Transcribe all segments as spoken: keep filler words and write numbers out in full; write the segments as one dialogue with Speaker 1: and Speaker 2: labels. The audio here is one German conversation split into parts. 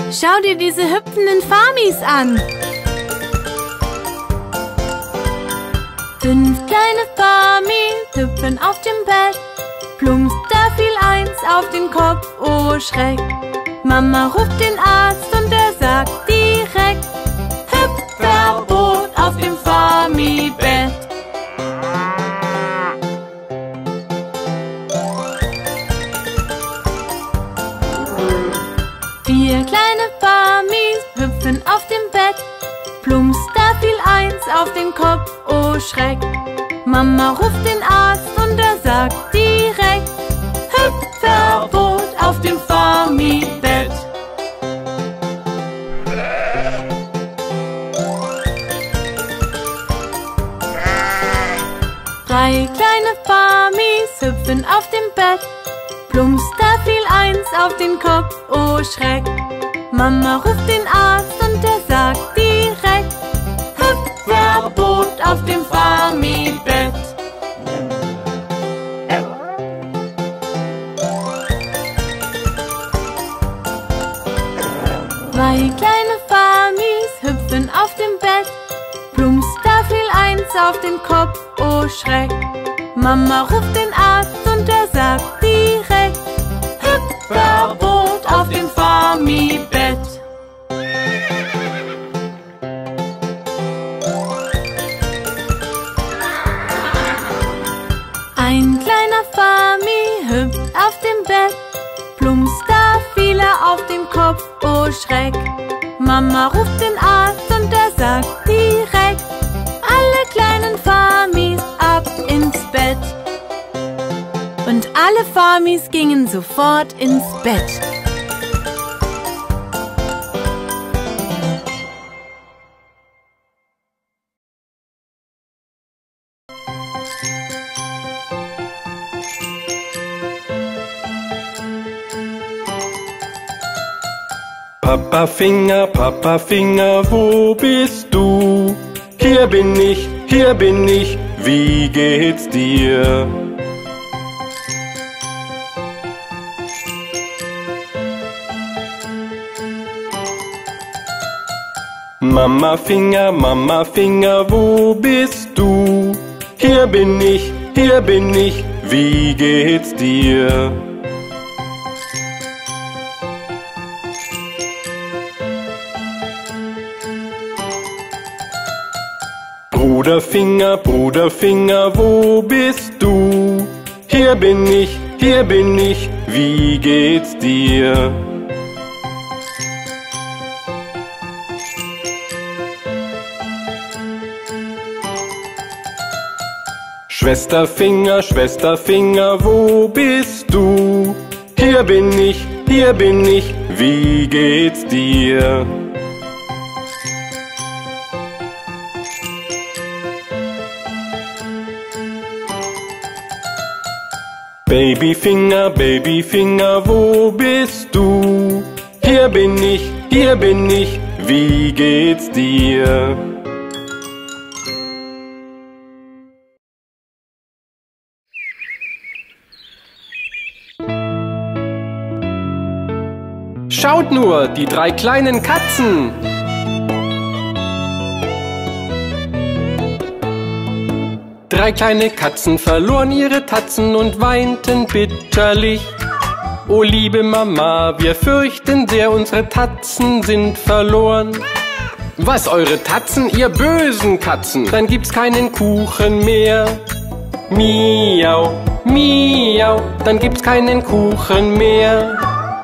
Speaker 1: Schau dir diese hüpfenden Farmis an. Fünf kleine Farmis hüpfen auf dem Bett. Plumps, da fiel eins auf den Kopf, oh Schreck. Mama ruft den Arzt und er sagt direkt: Hüpfverbot auf dem Farmi-Bett. Vier kleine Farmis hüpfen auf dem Bett. Plumps, da fiel eins auf den Kopf, oh Schreck. Mama ruft den Arzt und er sagt direkt: Hüpfverbot auf dem Farmi-Bett. Drei kleine Farmis hüpfen auf dem Bett. Plumps, da fiel eins auf den Kopf, oh Schreck. Mama ruft den Arzt und er sagt direkt: Hüpfverbot auf dem Farmi-Bett. Zwei kleine Farmis hüpfen auf dem Bett. Plumps, da fiel eins auf den Kopf, oh Schreck. Mama ruft den Arzt und er sagt direkt: Hüpfverbot auf dem Farmi-Bett. Ein kleiner Farmi hüpft auf dem Bett. Plumps, da fiel er auf den Kopf, oh Schreck. Mama ruft den Arzt und er sagt direkt: Alle kleinen Farmis ab ins Bett. Und alle Farmis gingen sofort ins Bett.
Speaker 2: Papa Finger, Papa Finger, wo bist du? Hier bin ich, hier bin ich, wie geht's dir? Mama Finger, Mama Finger, wo bist du? Hier bin ich, hier bin ich, wie geht's dir? Bruder Finger, Bruder Finger, wo bist du? Hier bin ich, hier bin ich, wie geht's dir? Schwester Finger, Schwester Finger, wo bist du? Hier bin ich, hier bin ich, wie geht's dir? Babyfinger, Babyfinger, wo bist du? Hier bin ich, hier bin ich, wie geht's dir? Schaut nur, die drei kleinen Katzen! Drei kleine Katzen verloren ihre Tatzen und weinten bitterlich. O liebe Mama, wir fürchten sehr, unsere Tatzen sind verloren. Was, eure Tatzen, ihr bösen Katzen? Dann gibt's keinen Kuchen mehr. Miau, miau, dann gibt's keinen Kuchen mehr.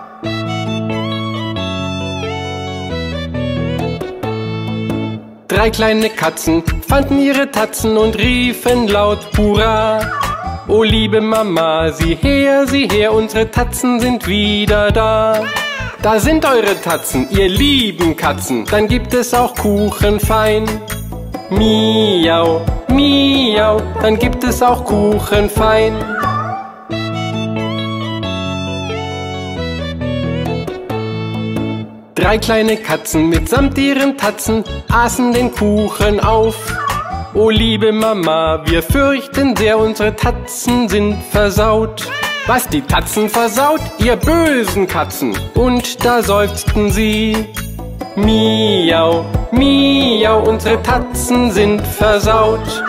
Speaker 2: Drei kleine Katzen fanden ihre Tatzen und riefen laut Hurra. O liebe Mama, sieh her, sieh her, unsere Tatzen sind wieder da. Da sind eure Tatzen, ihr lieben Katzen, dann gibt es auch Kuchen fein. Miau, miau, dann gibt es auch Kuchen fein. Drei kleine Katzen mitsamt ihren Tatzen aßen den Kuchen auf. O liebe Mama, wir fürchten sehr, unsere Tatzen sind versaut. Was die Tatzen versaut, ihr bösen Katzen. Und da seufzten sie: Miau, miau, unsere Tatzen sind versaut.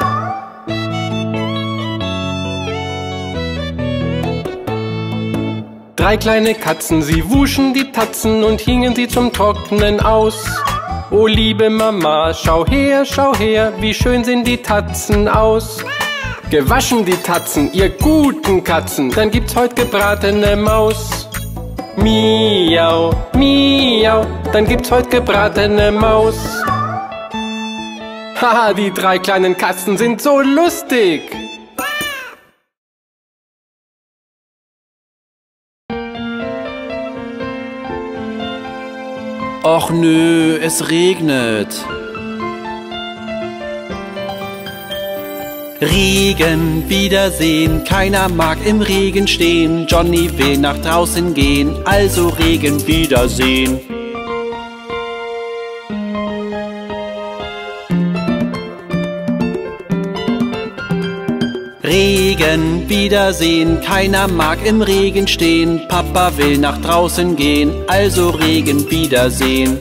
Speaker 2: Drei kleine Katzen, sie wuschen die Tatzen und hingen sie zum Trocknen aus. O liebe Mama, schau her, schau her, wie schön sehen die Tatzen aus. Gewaschen die Tatzen, ihr guten Katzen, dann gibt's heut gebratene Maus. Miau, miau, dann gibt's heut gebratene Maus. Haha, die drei kleinen Katzen sind so lustig.
Speaker 3: Och nö, es regnet. Regen, Wiedersehen, keiner mag im Regen stehen. Johnny will nach draußen gehen, also Regen, Wiedersehen. Regen, Wiedersehen, keiner mag im Regen stehen. Papa will nach draußen gehen, also Regen, Wiedersehen.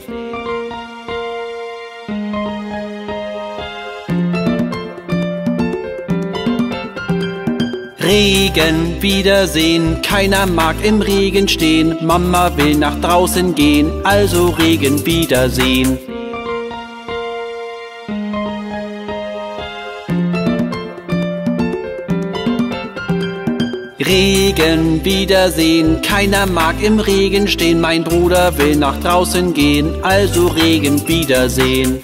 Speaker 3: Regen, Wiedersehen, keiner mag im Regen stehen. Mama will nach draußen gehen, also Regen, Wiedersehen. Regen, Wiedersehen, keiner mag im Regen stehen. Mein Bruder will nach draußen gehen, also Regen, Wiedersehen.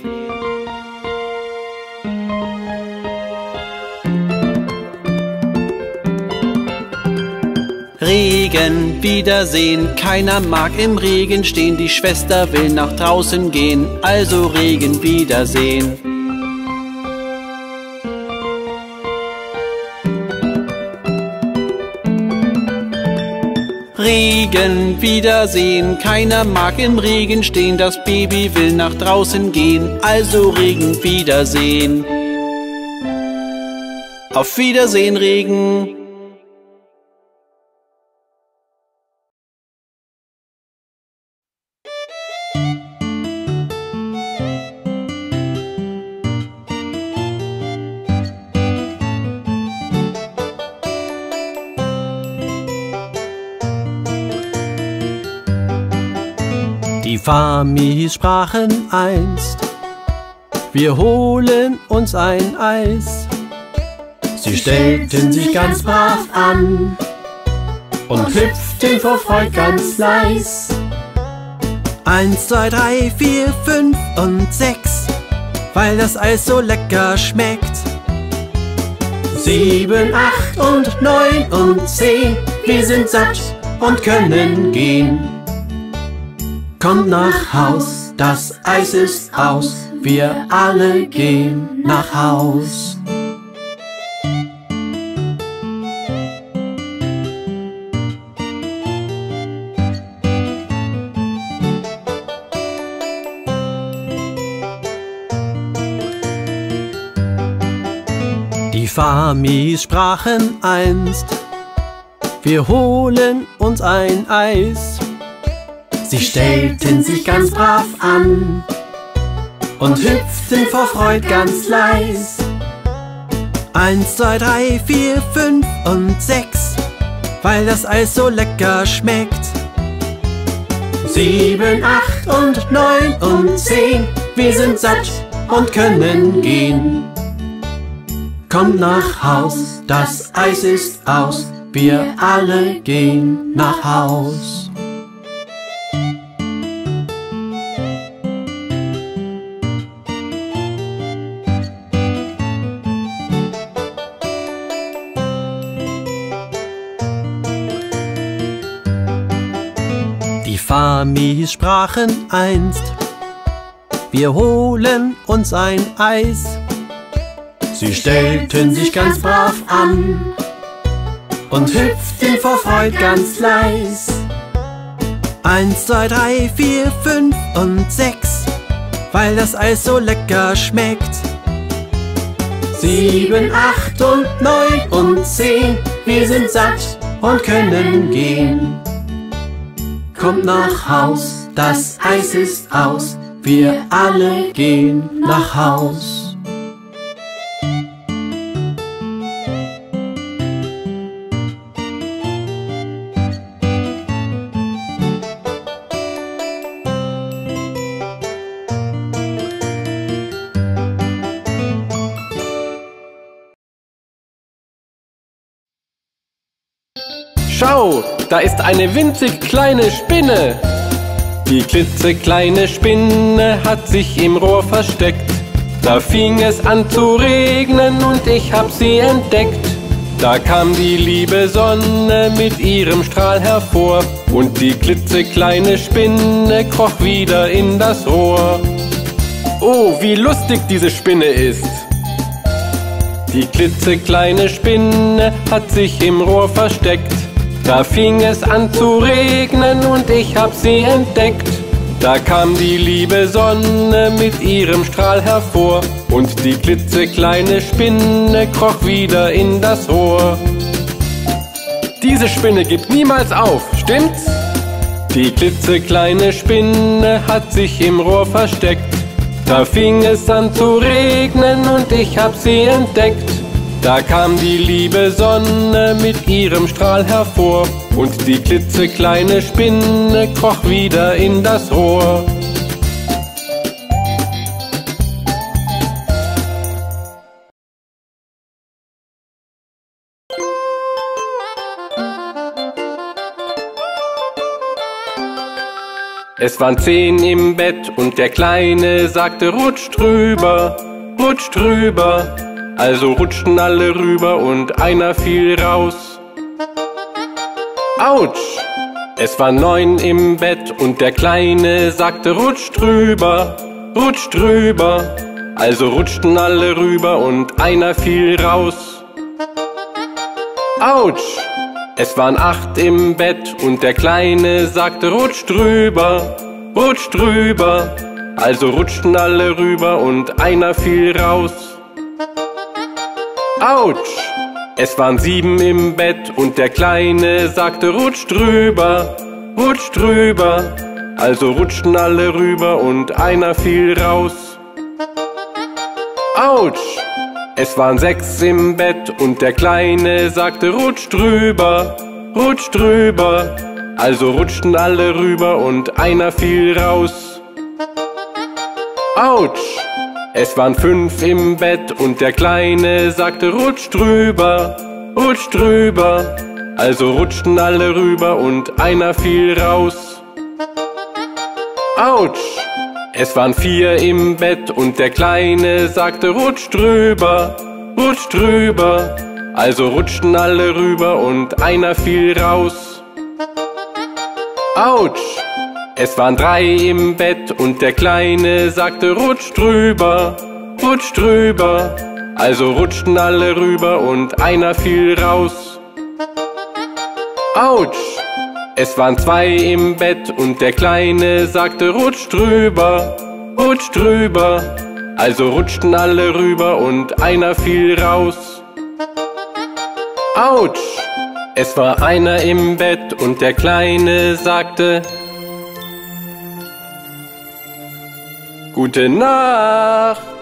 Speaker 3: Regen, Wiedersehen, keiner mag im Regen stehen. Die Schwester will nach draußen gehen, also Regen, Wiedersehen. Regen, Wiedersehen, keiner mag im Regen stehen. Das Baby will nach draußen gehen, also Regen, Wiedersehen. Auf Wiedersehen, Regen.
Speaker 4: Die Famis sprachen einst: Wir holen uns ein Eis. Sie stellten sich ganz brav an und hüpften vor Freude ganz leis. Eins, zwei, drei, vier, fünf und sechs, weil das Eis so lecker schmeckt. Sieben, acht und neun und zehn, wir sind satt und können gehen. Kommt nach Haus, das Eis ist aus, wir alle gehen nach Haus. Die Famis sprachen einst: Wir holen uns ein Eis. Sie stellten sich ganz brav an und hüpften vor Freude ganz leis. Eins, zwei, drei, vier, fünf und sechs, weil das Eis so lecker schmeckt. Sieben, acht und neun und zehn, wir sind satt und können gehen. Kommt nach Haus, das Eis ist aus, wir alle gehen nach Haus. Die Famis sprachen einst: Wir holen uns ein Eis. Sie stellten sich ganz brav an und hüpften vor Freude ganz leis. Eins, zwei, drei, vier, fünf und sechs, weil das Eis so lecker schmeckt. Sieben, acht und neun und zehn, wir sind satt und können gehen. Kommt nach Haus, das Eis ist aus, wir alle gehen nach Haus.
Speaker 2: Schau, da ist eine winzig kleine Spinne. Die klitzekleine Spinne hat sich im Rohr versteckt. Da fing es an zu regnen und ich hab sie entdeckt. Da kam die liebe Sonne mit ihrem Strahl hervor und die klitzekleine Spinne kroch wieder in das Rohr. Oh, wie lustig diese Spinne ist! Die klitzekleine Spinne hat sich im Rohr versteckt. Da fing es an zu regnen und ich hab sie entdeckt. Da kam die liebe Sonne mit ihrem Strahl hervor und die klitzekleine Spinne kroch wieder in das Rohr. Diese Spinne gibt niemals auf, stimmt's? Die klitzekleine Spinne hat sich im Rohr versteckt. Da fing es an zu regnen und ich hab sie entdeckt. Da kam die liebe Sonne mit ihrem Strahl hervor und die klitzekleine Spinne kroch wieder in das Rohr. Es waren zehn im Bett und der Kleine sagte: Rutscht rüber, rutscht rüber. Also rutschten alle rüber und einer fiel raus. Autsch! Es waren neun im Bett und der Kleine sagte: Rutscht rüber, rutscht rüber. Also rutschten alle rüber und einer fiel raus. Autsch! Es waren acht im Bett und der Kleine sagte: Rutscht rüber, rutscht rüber. Also rutschten alle rüber und einer fiel raus. Autsch! Es waren sieben im Bett und der Kleine sagte: Rutscht rüber, rutscht rüber. Also rutschten alle rüber und einer fiel raus. Autsch! Es waren sechs im Bett und der Kleine sagte: Rutscht rüber, rutscht rüber. Also rutschten alle rüber und einer fiel raus. Autsch! Es waren fünf im Bett und der Kleine sagte: Rutscht rüber, rutscht rüber. Also rutschten alle rüber und einer fiel raus. Autsch! Es waren vier im Bett und der Kleine sagte: Rutscht rüber, rutscht rüber. Also rutschten alle rüber und einer fiel raus. Autsch! Es waren drei im Bett und der Kleine sagte: Rutscht rüber, rutscht rüber. Also rutschten alle rüber und einer fiel raus. Autsch! Es waren zwei im Bett und der Kleine sagte: Rutscht rüber, rutscht rüber. Also rutschten alle rüber und einer fiel raus. Autsch! Es war einer im Bett und der Kleine sagte: Gute Nacht.